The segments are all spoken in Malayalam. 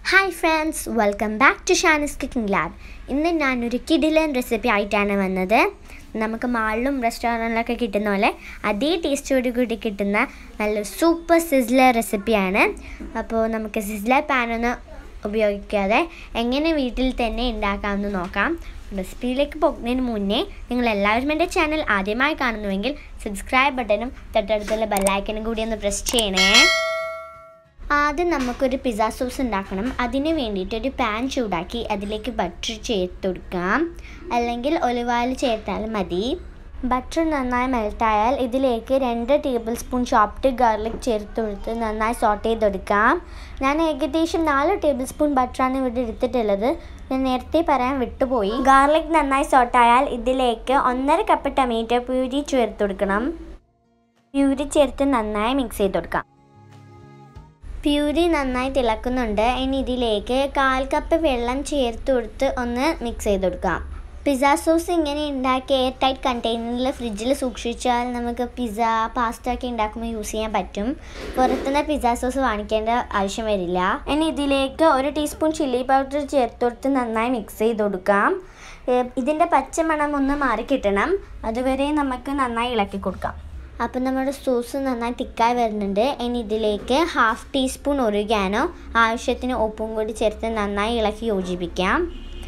Hi friends, welcome back to Shani's cooking lab. ഇന്ന് ഞാനൊരു കിടിലൻ റെസിപ്പി ആയിട്ടാണ് വന്നത്. നമുക്ക് മാളിലും റെസ്റ്റോറൻറ്റിലൊക്കെ കിട്ടുന്ന പോലെ അതേ ടേസ്റ്റോട് കൂടി കിട്ടുന്ന നല്ല സൂപ്പർ സിസ്ലർ റെസിപ്പിയാണ്. അപ്പോൾ നമുക്ക് സിസ്ലർ പാനൊന്ന് ഉപയോഗിക്കാതെ എങ്ങനെ വീട്ടിൽ തന്നെ ഉണ്ടാക്കാമെന്ന് നോക്കാം. റെസിപ്പിയിലേക്ക് പോകുന്നതിന് മുന്നേ നിങ്ങൾ എല്ലാവരും എൻ്റെ ചാനൽ ആദ്യമായി കാണുന്നുവെങ്കിൽ സബ്സ്ക്രൈബ് ബട്ടണും തൊട്ടടുത്തുള്ള ബെല്ലൈക്കനും കൂടി ഒന്ന് പ്രസ് ചെയ്യണേ. ആദ്യം നമുക്കൊരു പിസ്സ സോസ് ഉണ്ടാക്കണം. അതിന് വേണ്ടിയിട്ടൊരു പാൻ ചൂടാക്കി അതിലേക്ക് ബട്ടർ ചേർത്ത് കൊടുക്കാം, അല്ലെങ്കിൽ ഒലിവ് ഓയിൽ ചേർത്താലും മതി. ബട്ടർ നന്നായി മെൽട്ടായാൽ ഇതിലേക്ക് 2 ടേബിൾ സ്പൂൺ ചോപ്ഡ് ഗാർലിക് ചേർത്ത് കൊടുത്ത് നന്നായി സോട്ട് ചെയ്തെടുക്കാം. ഞാൻ ഏകദേശം 4 ടേബിൾ സ്പൂൺ ബട്ടറാണ് ഇവിടെ എടുത്തിട്ടുള്ളത്. ഞാൻ നേരത്തെ പറയാൻ വിട്ടുപോയി. ഗാർലിക് നന്നായി സോട്ടായാൽ ഇതിലേക്ക് 1.5 കപ്പ് ടൊമാറ്റോ പ്യൂരി ചേർത്ത് കൊടുക്കണം. പ്യൂരി ചേർത്ത് നന്നായി മിക്സ് ചെയ്ത് കൊടുക്കാം. പ്യൂരി നന്നായി തിളക്കുന്നുണ്ട്. ഇനി ഇതിലേക്ക് 1/4 കപ്പ് വെള്ളം ചേർത്ത് കൊടുത്ത് ഒന്ന് മിക്സ് ചെയ്ത് കൊടുക്കാം. പിസ്സ സോസ് ഇങ്ങനെ ഉണ്ടാക്കി എയർ ടൈറ്റ് കണ്ടെയ്നറിൽ ഫ്രിഡ്ജിൽ സൂക്ഷിച്ചാൽ നമുക്ക് പിസ്സ പാസ്ത ഒക്കെ ഉണ്ടാക്കുമ്പോൾ യൂസ് ചെയ്യാൻ പറ്റും. പുറത്തുനിന്ന് പിസ്സ സോസ് വാങ്ങിക്കേണ്ട ആവശ്യം വരില്ല. ഇനി ഇതിലേക്ക് 1 ടീസ്പൂൺ ചില്ലി പൗഡർ ചേർത്ത് കൊടുത്ത് നന്നായി മിക്സ് ചെയ്ത് കൊടുക്കാം. ഇതിൻ്റെ പച്ചമണം ഒന്ന് മാറി കിട്ടണം. അതുവരെ നമുക്ക് നന്നായി ഇളക്കി കൊടുക്കാം. അപ്പം നമ്മുടെ സോസ് നന്നായി തിക്കായി വരുന്നുണ്ട്. ഇനി ഇതിലേക്ക് 1/2 ടീസ്പൂൺ ഒറിഗാനോ, ആവശ്യത്തിന് ഉപ്പും കൂടി ചേർത്ത് നന്നായി ഇളക്കി യോജിപ്പിക്കാം.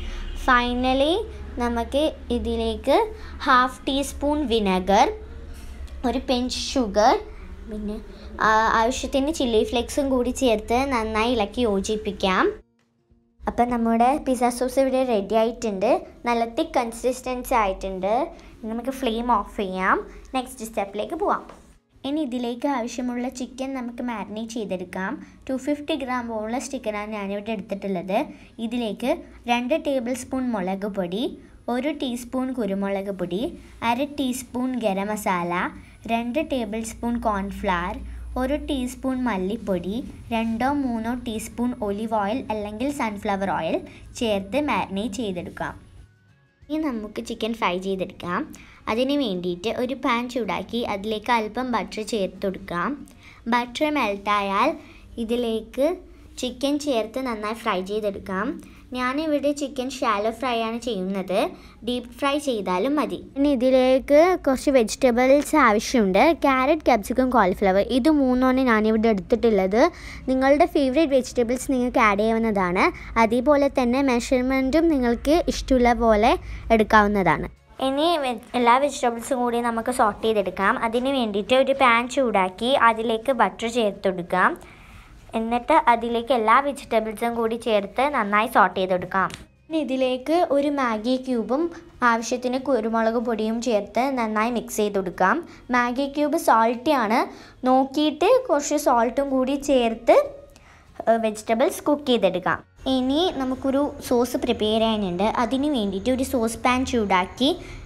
ഫൈനലി നമുക്ക് ഇതിലേക്ക് 1/2 ടീസ്പൂൺ വിനെഗർ, ഒരു പിഞ്ച് ഷുഗർ, പിന്നെ ആവശ്യത്തിന് ചില്ലി ഫ്ലേക്സും കൂടി ചേർത്ത് നന്നായി ഇളക്കി യോജിപ്പിക്കാം. അപ്പം നമ്മുടെ പിസ്സ സോസ് ഇവിടെ റെഡി ആയിട്ടുണ്ട്. നല്ല തിക്ക് കൺസിസ്റ്റൻസി ആയിട്ടുണ്ട്. നമുക്ക് ഫ്ലെയിം ഓഫ് ചെയ്യാം. നെക്സ്റ്റ് സ്റ്റെപ്പിലേക്ക് പോവാം. ഇനി ഇതിലേക്ക് ആവശ്യമുള്ള ചിക്കൻ നമുക്ക് മാരിനേറ്റ് ചെയ്തെടുക്കാം. 250 ഗ്രാം ബോൺലെസ് ചിക്കനാണ് ഞാനിവിടെ എടുത്തിട്ടുള്ളത്. ഇതിലേക്ക് 2 ടേബിൾ സ്പൂൺ മുളക് പൊടി, 1 ടീസ്പൂൺ കുരുമുളക് പൊടി, 1/2 teaspoon garam masala, 2 tablespoon cornflour, 1 teaspoon മല്ലിപ്പൊടി, 2-3 ടീസ്പൂൺ ഒലിവ് ഓയിൽ അല്ലെങ്കിൽ സൺഫ്ലവർ ഓയിൽ ചേർത്ത് മാരിനേറ്റ് ചെയ്തെടുക്കാം. ഇനി നമുക്ക് ചിക്കൻ ഫ്രൈ ചെയ്തെടുക്കാം. അതിന് വേണ്ടിയിട്ട് ഒരു പാൻ ചൂടാക്കി അതിലേക്ക് അല്പം ബട്ടർ ചേർത്ത് കൊടുക്കാം. ബട്ടർ മെൽട്ടായാൽ ഇതിലേക്ക് ചിക്കൻ ചേർത്ത് നന്നായി ഫ്രൈ ചെയ്തെടുക്കാം. ഞാനിവിടെ ചിക്കൻ ഷാലോ ഫ്രൈ ആണ് ചെയ്യുന്നത്. ഡീപ്പ് ഫ്രൈ ചെയ്താലും മതി. ഇനി ഇതിലേക്ക് കുറച്ച് വെജിറ്റബിൾസ് ആവശ്യമുണ്ട്. ക്യാരറ്റ്, ക്യാപ്സിക്കം, കോളിഫ്ലവർ, ഇത് 3ആണ് ഞാനിവിടെ എടുത്തിട്ടുള്ളത്. നിങ്ങളുടെ ഫേവറേറ്റ് വെജിറ്റബിൾസ് നിങ്ങൾക്ക് ആഡ് ചെയ്യാവുന്നതാണ്. അതേപോലെ തന്നെ മെഷർമെൻറ്റും നിങ്ങൾക്ക് ഇഷ്ടമുള്ള പോലെ എടുക്കാവുന്നതാണ്. ഇനി എല്ലാ വെജിറ്റബിൾസും കൂടി നമുക്ക് സോട്ട് ചെയ്തെടുക്കാം. അതിന് വേണ്ടിയിട്ട് ഒരു പാൻ ചൂടാക്കി അതിലേക്ക് ബട്ടർ ചേർത്ത് കൊടുക്കാം. എന്നിട്ട് അതിലേക്ക് എല്ലാ വെജിറ്റബിൾസും കൂടി ചേർത്ത് നന്നായി സോട്ട് ചെയ്തെടുക്കാം. ഇനി ഇതിലേക്ക് ഒരു മാഗി ക്യൂബും ആവശ്യത്തിന് കുരുമുളക് പൊടിയും ചേർത്ത് നന്നായി മിക്സ് ചെയ്ത് കൊടുക്കാം. മാഗി ക്യൂബ് സോൾട്ടിയാണ്, നോക്കിയിട്ട് കുറച്ച് സോൾട്ടും കൂടി ചേർത്ത് വെജിറ്റബിൾസ് കുക്ക് ചെയ്തെടുക്കാം. ഇനി നമുക്കൊരു സോസ് പ്രിപ്പയർ ചെയ്യാനുണ്ട്. അതിന് വേണ്ടിയിട്ട് ഒരു സോസ് പാൻ ചൂടാക്കി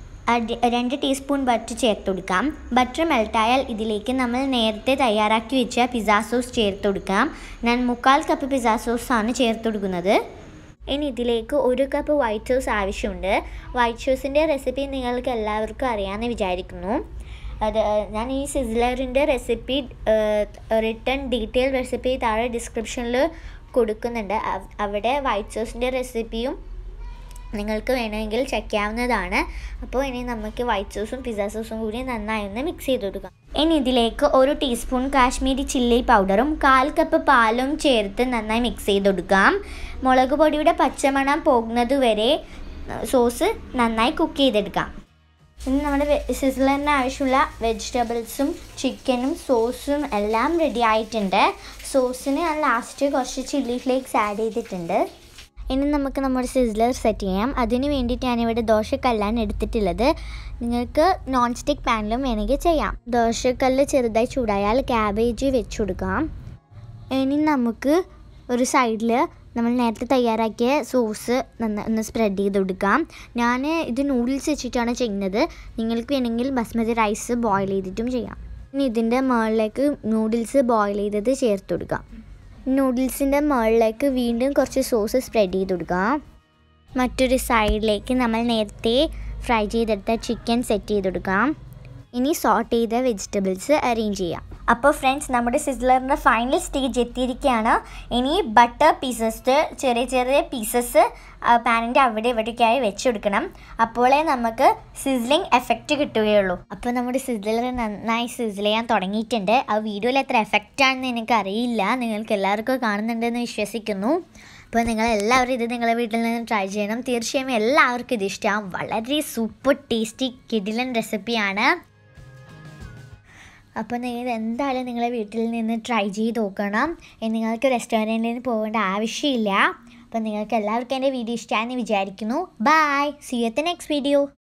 2 ടീസ്പൂൺ ബട്ടർ ചേർത്ത് കൊടുക്കാം. ബട്ടർ മെൽട്ടായാൽ ഇതിലേക്ക് നമ്മൾ നേരത്തെ തയ്യാറാക്കി വെച്ച പിസ്സ സോസ് ചേർത്ത് കൊടുക്കാം. ഞാൻ 3/4 കപ്പ് പിസ്സ സോസാണ് ചേർത്ത് കൊടുക്കുന്നത്. ഇനി ഇതിലേക്ക് 1 കപ്പ് വൈറ്റ് സോസ് ആവശ്യമുണ്ട്. വൈറ്റ് സോസിൻ്റെ റെസിപ്പി നിങ്ങൾക്ക് എല്ലാവർക്കും അറിയാമെന്ന് വിചാരിക്കുന്നു. ഞാൻ ഈ സിസ്ലറിൻ്റെ റെസിപ്പി റിട്ടേൺ ഡീറ്റെയിൽ റെസിപ്പി താഴെ ഡിസ്ക്രിപ്ഷനിൽ കൊടുക്കുന്നുണ്ട്. അവിടെ വൈറ്റ് സോസിൻ്റെ റെസിപ്പിയും നിങ്ങൾക്ക് വേണമെങ്കിൽ ചെക്ക് ചെയ്യാവുന്നതാണ്. അപ്പോൾ ഇനി നമുക്ക് വൈറ്റ് സോസും പിസ്സ സോസും കൂടി നന്നായി ഒന്ന് മിക്സ് ചെയ്ത് കൊടുക്കാം. ഇനി ഇതിലേക്ക് 1 ടീസ്പൂൺ കാശ്മീരി ചില്ലി പൗഡറും 1/4 കപ്പ് പാലും ചേർത്ത് നന്നായി മിക്സ് ചെയ്ത് കൊടുക്കാം. മുളക് പൊടിയുടെ പച്ചമണം പോകുന്നത് വരെ സോസ് നന്നായി കുക്ക് ചെയ്തെടുക്കാം. ഇനി നമ്മുടെ സിസ്ലറിന് ആവശ്യമുള്ള വെജിറ്റബിൾസും ചിക്കനും സോസും എല്ലാം റെഡി ആയിട്ടുണ്ട്. സോസിന് ഞാൻ ലാസ്റ്റ് കുറച്ച് ചില്ലി ഫ്ലേക്സ് ആഡ് ചെയ്തിട്ടുണ്ട്. ഇനി നമുക്ക് നമ്മുടെ സിസ്ലർ സെറ്റ് ചെയ്യാം. അതിന് വേണ്ടിയിട്ട് ഞാനിവിടെ ദോശക്കല്ലാണ് എടുത്തിട്ടുള്ളത്. നിങ്ങൾക്ക് നോൺ സ്റ്റിക്ക് പാനിലും വേണമെങ്കിൽ ചെയ്യാം. ദോശക്കല്ല് ചെറുതായി ചൂടായാൽ ക്യാബേജ് വെച്ച് കൊടുക്കാം. ഇനി നമുക്ക് ഒരു സൈഡിൽ നമ്മൾ നേരത്തെ തയ്യാറാക്കിയ സോസ് ഒന്ന് സ്പ്രെഡ് ചെയ്ത് കൊടുക്കാം. ഞാൻ ഇത് നൂഡിൽസ് വെച്ചിട്ടാണ് ചെയ്യുന്നത്. നിങ്ങൾക്ക് വേണമെങ്കിൽ ബസ്മതി റൈസ് ബോയിൽ ചെയ്തിട്ടും ചെയ്യാം. ഇനി ഇതിൻ്റെ മുകളിലേക്ക് നൂഡിൽസ് ബോയിൽ ചെയ്തത് ചേർത്ത് കൊടുക്കാം. നൂഡിൽസിൻ്റെ മുകളിലേക്ക് വീണ്ടും കുറച്ച് സോസ് സ്പ്രെഡ് ചെയ്ത് കൊടുക്കാം. മറ്റൊരു സൈഡിലേക്ക് നമ്മൾ നേരത്തെ ഫ്രൈ ചെയ്തെടുത്ത ചിക്കൻ സെറ്റ് ചെയ്ത് കൊടുക്കാം. ഇനി സോട്ട് ചെയ്ത വെജിറ്റബിൾസ് അറേഞ്ച് ചെയ്യാം. അപ്പോൾ ഫ്രണ്ട്സ്, നമ്മുടെ സിസ്ലറിൻ്റെ ഫൈനൽ സ്റ്റേജ് എത്തിയിരിക്കുകയാണ്. ഇനി ബട്ടർ പീസസ്, ചെറിയ ചെറിയ പീസസ് പാനിൻ്റെ അവിടെ ഇവിടേക്കായി വെച്ചെടുക്കണം. അപ്പോഴേ നമുക്ക് സിസ്ലിംഗ് എഫക്റ്റ് കിട്ടുകയുള്ളൂ. അപ്പോൾ നമ്മുടെ സിസ്ലർ നന്നായി സിസിൽ ചെയ്യാൻ തുടങ്ങിയിട്ടുണ്ട്. ആ വീഡിയോയിൽ എത്ര എഫക്റ്റാണെന്ന് എനിക്കറിയില്ല, നിങ്ങൾക്ക് എല്ലാവർക്കും കാണുന്നുണ്ടെന്ന് വിശ്വസിക്കുന്നു. അപ്പോൾ നിങ്ങളെല്ലാവരും ഇത് നിങ്ങളുടെ വീട്ടിൽ നിന്ന് ട്രൈ ചെയ്യണം. തീർച്ചയായും എല്ലാവർക്കും ഇത് ഇഷ്ടമാകും. വളരെ സൂപ്പർ ടേസ്റ്റി കിടിലൻ റെസിപ്പിയാണ്. അപ്പോൾ നിങ്ങൾ എന്തായാലും നിങ്ങളെ വീട്ടിൽ നിന്ന് ട്രൈ ചെയ്ത് നോക്കണം. നിങ്ങൾക്ക് റെസ്റ്റോറൻറ്റിൽ നിന്ന് പോകേണ്ട ആവശ്യമില്ല. അപ്പോൾ നിങ്ങൾക്ക് എല്ലാവർക്കും എൻ്റെ വീഡിയോ ഇഷ്ടമാണെന്ന് വിചാരിക്കുന്നു. Bye, see you at the next video.